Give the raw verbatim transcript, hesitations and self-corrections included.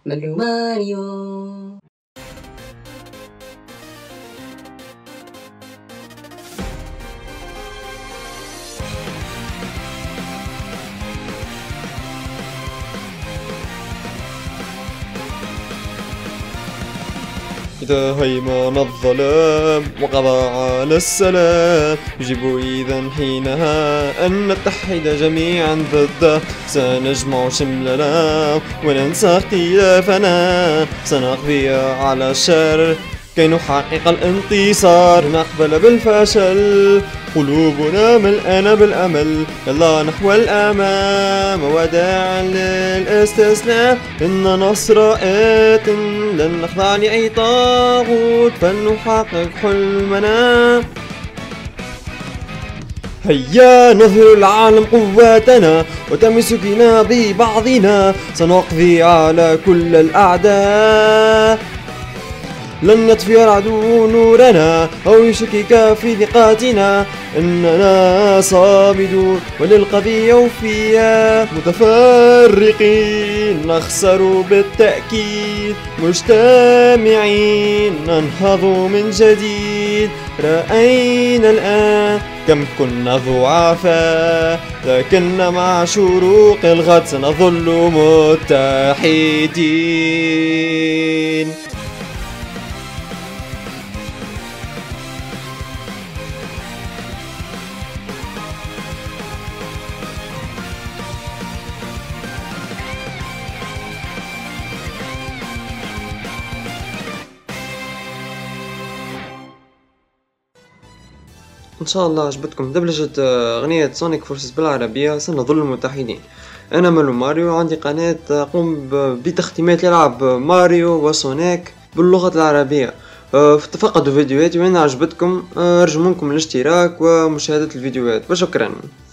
ماريو ماريو. إذا هيمن الظلام وقضى على السلام يجب إذا حينها أن نتحد جميعا ضده. سنجمع شملنا وننسى اختلافنا، سنقضي على الشر كي نحقق الانتصار. نقبل بالفشل قلوبنا ملآنة بالأمل، يلا نحو الأمام وداعا للاستسلام. إن نصر آت لن نخضع لأي طاغوت، فلنحقق حلمنا. هيا نظهر العالم قواتنا وتمسكنا ببعضنا، سنقضي على كل الأعداء. لن يطفئ العدو نورنا أو يشكك في ثقاتنا، إننا صامدون وللقضية وفيا. متفرقين نخسر بالتأكيد، مجتمعين ننهض من جديد. رأينا الآن كم كنا ضعفاء، لكن مع شروق الغد سنظل متحدين. ان شاء الله عجبتكم دبلجة اغنية سونيك فورسز بالعربية. سنظل متحدين. انا مالو ماريو، عندي قناة اقوم بتختيمات العاب ماريو وسونيك باللغة العربية. تفقدوا فيديوهاتي وإن عجبتكم ارجو منكم الاشتراك ومشاهدة الفيديوهات، وشكرا.